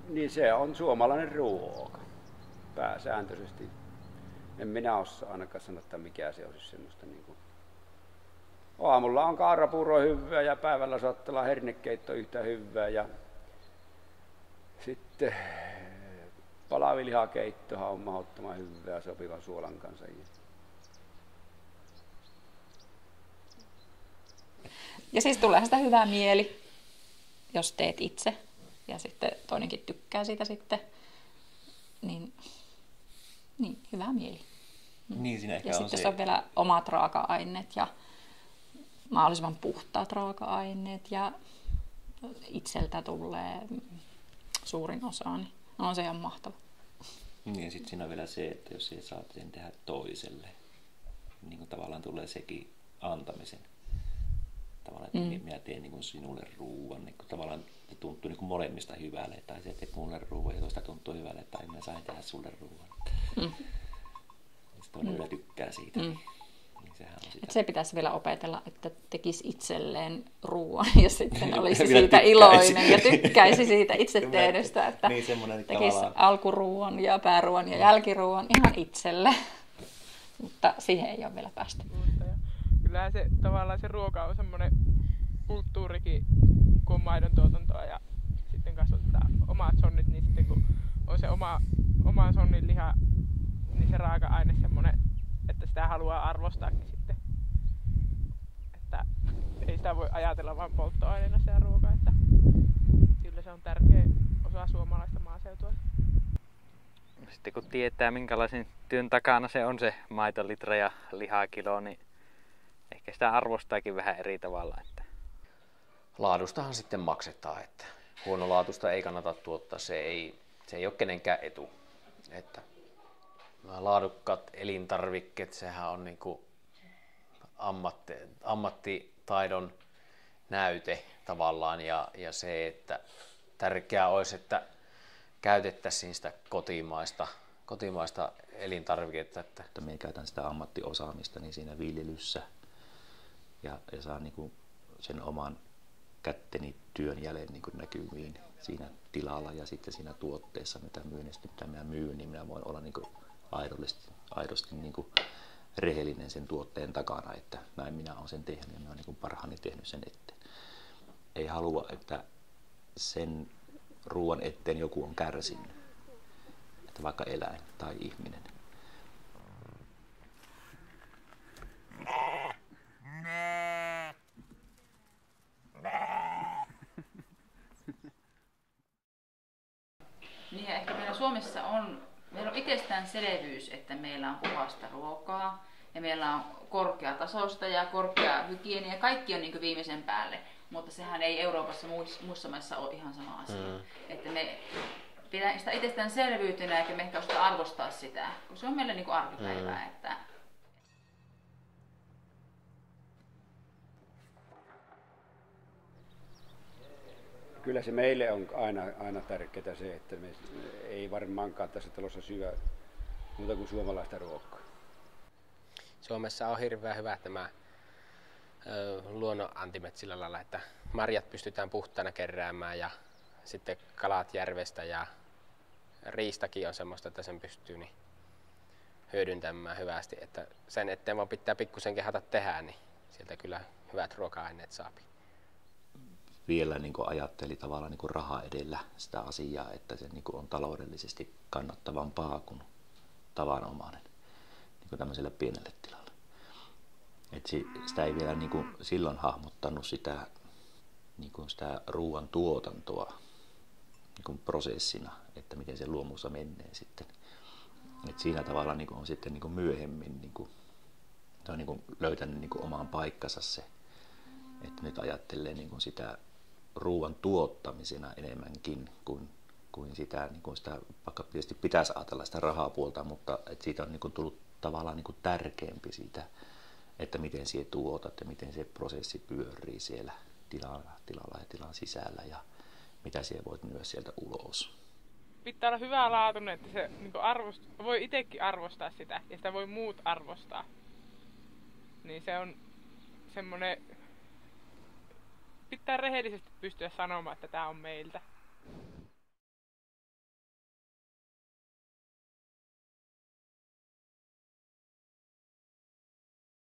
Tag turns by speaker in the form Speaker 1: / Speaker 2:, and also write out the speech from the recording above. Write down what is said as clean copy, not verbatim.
Speaker 1: Niin se on suomalainen ruoka pääsääntöisesti. En minä osaa ainakaan sanoa, että mikä se olisi semmoista niin kuin... Aamulla on kaurapuuro hyvää ja päivällä saattaa olla hernekeitto yhtä hyvää ja sitten palavilihakeittohan on mahdottoman hyvää sopivan suolan kanssa.
Speaker 2: Ja siis tulee sitä hyvää mieli, jos teet itse ja sitten toinenkin tykkää siitä sitten, niin hyvää mieli.
Speaker 3: Niin, siinä ehkä
Speaker 2: ja
Speaker 3: on
Speaker 2: sitten
Speaker 3: se...
Speaker 2: se on vielä omat raaka-aineet ja mahdollisimman puhtaat raaka-aineet ja itseltä tulee suurin osa, niin on se ihan mahtava.
Speaker 3: Niin, ja sitten siinä on vielä se, että jos ei saa sen tehdä toiselle, niin kuin tavallaan tulee sekin antamisen. Tavallaan, että minä teen niin kuin sinulle ruuan, niin kuin tavallaan se tuntuu niin kuin molemmista hyvälle, tai se teet mulle ruuan ja toista tuntuu hyvälle, tai minä sain tehdä sulle ruuan. Ja se toinen vielä tykkää siitä. Niin sehän on sitä.
Speaker 2: Et se pitäisi vielä opetella, että tekisi itselleen ruuan ja sitten olisi siitä iloinen ja tykkäisi siitä itse tehdystä, että
Speaker 3: niin,
Speaker 2: tekisi alkuruuan ja pääruuan ja jälkiruuan ihan itselle. Mutta siihen ei ole vielä päästy.
Speaker 4: Kyllähän se tavallaan se ruoka on semmoinen kulttuurikin, kun on maidon tuotantoa ja sitten kasvatetaan omat sonnit, niin sitten kun on se oma sonnin liha, niin se raaka-aine semmoinen, että sitä haluaa arvostaakin sitten. Että ei sitä voi ajatella vain polttoaineena sitä ruokaa, että kyllä se on tärkeä osa suomalaista maaseutua.
Speaker 5: Sitten kun tietää minkälaisen työn takana se on se maitolitra ja lihakilo, niin ehkä sitä arvostaakin vähän eri tavalla. Että...
Speaker 6: Laadustahan sitten maksetaan, että huonolaatusta ei kannata tuottaa, se ei ole kenenkään etu. Että laadukkaat elintarvikkeet, sehän on niin kuin ammattitaidon näyte tavallaan ja se, että tärkeää olisi, että käytettäisiin sitä kotimaista elintarviketta. Että
Speaker 3: me käytän sitä ammattiosaamista niin siinä viljelyssä ja saa niin kuin sen oman kätteni työn jälleen niin kuin näkyviin siinä tilalla ja sitten siinä tuotteessa, mitä minä myyn, niin minä voin olla niin kuin aidosti niin kuin rehellinen sen tuotteen takana, että näin minä olen sen tehnyt ja minä olen niin kuin parhaani tehnyt sen eteen. Ei halua, että sen ruoan eteen joku on kärsinyt, että vaikka eläin tai ihminen.
Speaker 7: Niin ja ehkä meillä Suomessa meillä on itsestäänselvyys, että meillä on puhasta ruokaa ja meillä on korkeatasoista ja korkea hygienia ja kaikki on niin kuin viimeisen päälle. Mutta sehän ei Euroopassa muissa maissa ole ihan sama asia. Että me pidetään sitä itsestäänselvyytenä eikä me ehkä osata arvostaa sitä, kun se on meille niin kuin arkipäivää. Että...
Speaker 1: Kyllä se meille on aina tärkeää se, että me ei varmaankaan tässä talossa syö muuta kuin suomalaista ruokaa.
Speaker 8: Suomessa on hirveän hyvät nämä luonnon antimet sillä lailla, että marjat pystytään puhtaana keräämään ja sitten kalat järvestä ja riistakin on semmoista, että sen pystyy niin hyödyntämään hyvästi. Että sen eteen vaan pitää pikkusen kehata tehdä, niin sieltä kyllä hyvät ruoka-aineet saapi.
Speaker 3: Vielä niin kuin ajatteli tavallaan niin kuin raha edellä sitä asiaa, että se niin kuin on taloudellisesti kannattavampaa kuin tavanomainen niin kuin tämmöiselle pienelle tilalle. Et sitä ei vielä niin kuin silloin hahmottanut sitä, niin kuin sitä ruoan tuotantoa niin kuin prosessina, että miten se luomussa menee sitten. Et siinä tavalla niin kuin on sitten niin kuin myöhemmin niin kuin, se on niin kuin löytänyt niin kuin omaan paikkansa se, että nyt ajattelee niin kuin sitä ruoan tuottamisena enemmänkin kuin sitä, niin kuin sitä, vaikka tietysti pitäisi ajatella sitä rahapuolta, mutta että siitä on niin kuin tullut tavallaan niin kuin tärkeämpi siitä, että miten sinä tuotat ja miten se prosessi pyörii siellä tilalla ja tilan sisällä ja mitä sinä voit myös sieltä ulos.
Speaker 4: Pitää olla hyvää laatuinen, että se niin voi itsekin arvostaa sitä ja sitä voi muut arvostaa. Niin se on semmoinen, pitää rehellisesti pystyä sanomaan, että tämä on meiltä.